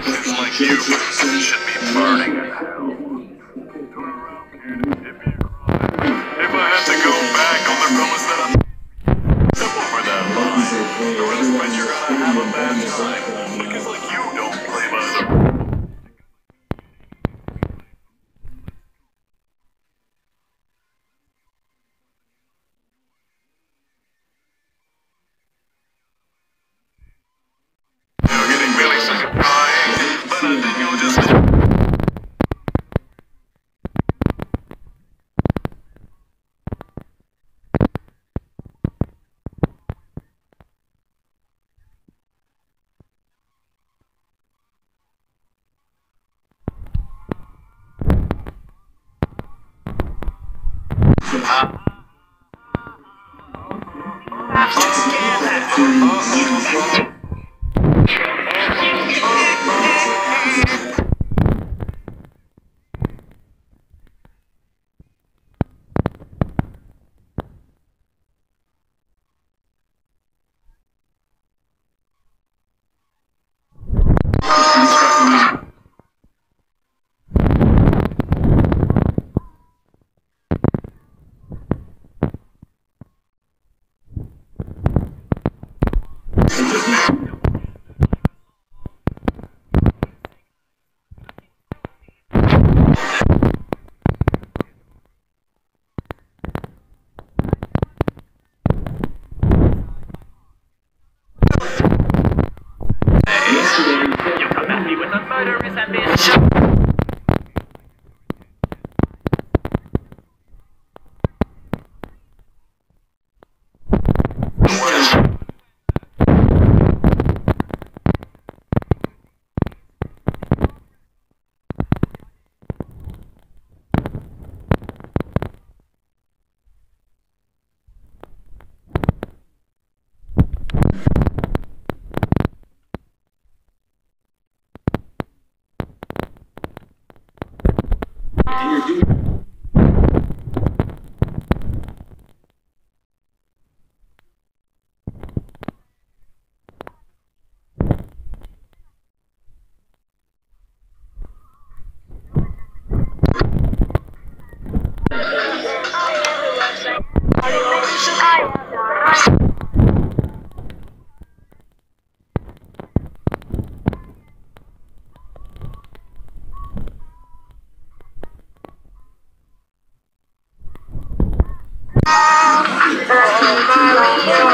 Kids like you should be burning in hell. If I had to go back on the promise that I'm step over that line, the rest of it you're gonna have a bad time. Because like you don't play by the rules. You're getting really sick of crying, but I think you'll just murderous ambition. Mario